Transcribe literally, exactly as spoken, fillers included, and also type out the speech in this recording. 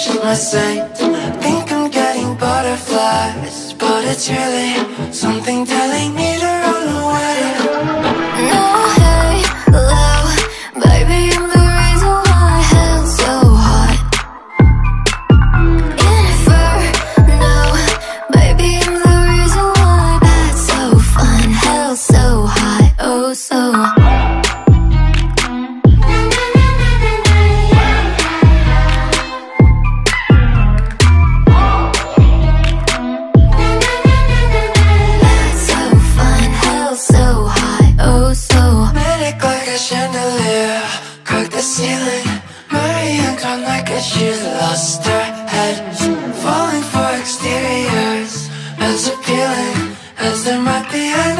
she's my saint. Think I'm getting butterflies, but it's really something telling me to run away. No halo, baby, I'm the reason why hell's so hot. Inferno, baby, I'm the reason why that's so fun. Hell's so hot, oh so hot. Chandelier, crack the ceiling. Marianne gone like it, she's lost her head. Falling for exteriors, as appealing as there might be.